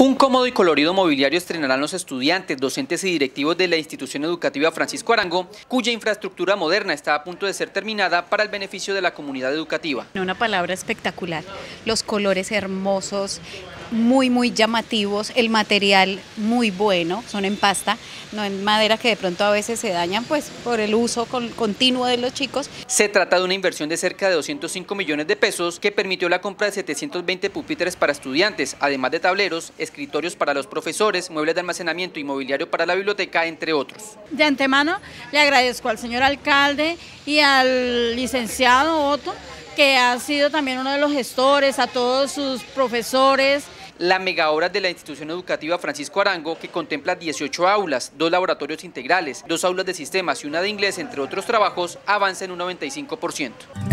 Un cómodo y colorido mobiliario estrenarán los estudiantes, docentes y directivos de la institución educativa Francisco Arango, cuya infraestructura moderna está a punto de ser terminada para el beneficio de la comunidad educativa. Una palabra espectacular, los colores hermosos, muy llamativos, el material muy bueno, son en pasta, no en madera que de pronto a veces se dañan pues por el uso continuo de los chicos. Se trata de una inversión de cerca de 205 millones de pesos que permitió la compra de 720 pupitres para estudiantes, además de tableros, escritorios para los profesores, muebles de almacenamiento y mobiliario para la biblioteca, entre otros. De antemano le agradezco al señor alcalde y al licenciado Otto, que ha sido también uno de los gestores, a todos sus profesores. La megaobra de la institución educativa Francisco Arango, que contempla 18 aulas, 2 laboratorios integrales, 2 aulas de sistemas y una de inglés, entre otros trabajos, avanza en un 95%.